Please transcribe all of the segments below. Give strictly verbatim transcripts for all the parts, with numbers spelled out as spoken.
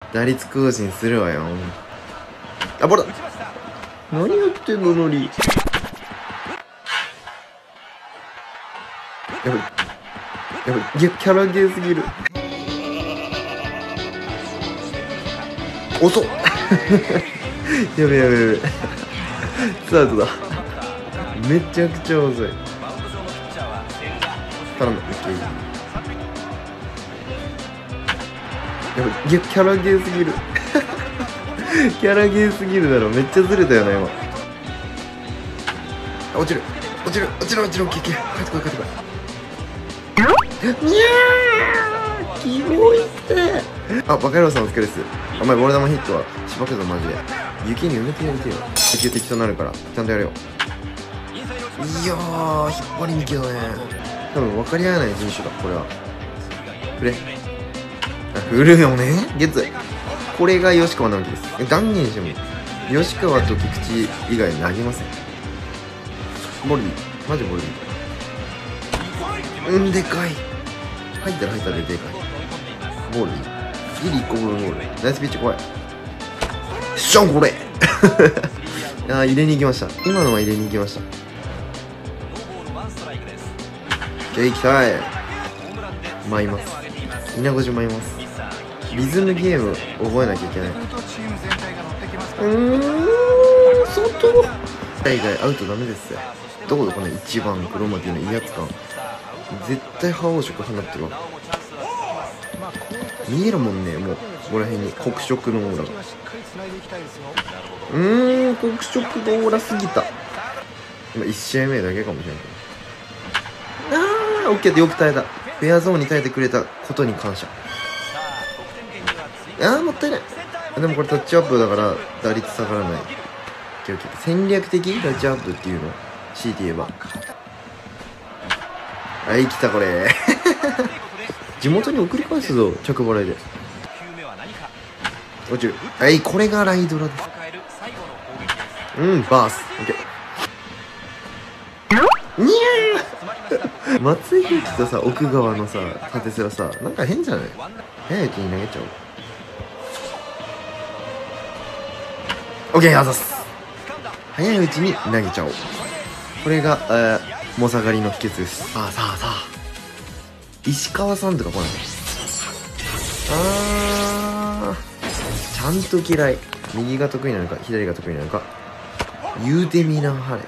打率更新するわよ。あ、ボールだ。何やってんのノリ。やばいやばい、いや、キャラゲーすぎる。遅っやべやべやべスタートだ。めちゃくちゃ遅い。頼む、オッケー。やばい、いや、キャラゲーすぎるキャラゲーすぎるだろ。めっちゃずれたよな今。あ、落ちる落ちる落ちる落ちる。オッケーオッケー、帰ってこい帰ってこい。にゃー、キモいって。あ、バカ野郎さんお疲れっす。お前ボール球ヒットはしばくぞマジで。雪に埋めてやりてよ。敵敵となるからちゃんとやれよ。いやー、引っ張りにけどね。多分分かり合えない人種だこれは。振れ、あ、振るよね。ゲッツ。これが吉川直樹です。断言しても吉川と菊池以外投げません。ボルビー、マジボルビー。うん、でかい。入ったら入ったででかい。ボルビーギリいっこぶんゴール。ナイスピッチ。怖い。しょんこれあー、入れに行きました。今のは入れに行きました。じゃあ行きたい。舞います。稲子島舞います。リズムゲーム覚えなきゃいけない。うーん、外海外アウトダメですよ。どこだこのいちばんクロマティの威圧感。絶対覇王色放ってるわ。見えるもんね、もうここら辺に黒色のオーラが。うーん、黒色のオーラすぎた。今いち試合目だけかもしれんけど。あー、オッケーでよく耐えた。フェアゾーンに耐えてくれたことに感謝。あー、もったいない。でもこれタッチアップだから打率下がらない。戦略的タッチアップっていうの 強いて言えば。はい、来たこれ地元に送り返すぞ、着払いで。落ちる。はい、これがライドラです。うん、バース。オッケー。にゃー松井裕樹とさ、奥川のさ、縦スラさ、なんか変じゃない？早いうちに投げちゃおう。オッケー、あざす。早いうちに投げちゃおう。これが、えー、もさがりの秘訣です。さあさあさあ。石川さんとか来ない。あー、ちゃんと嫌い。右が得意なのか左が得意なのか言うてみなはれ。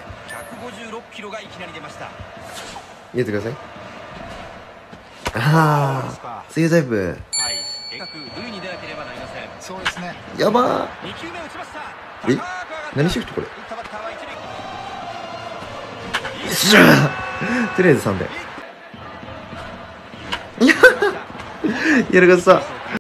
言ってください。ああ、そういうタイプ。やばー。え、何シフトこれ。よっしゃーとりあえずさんでやらかした。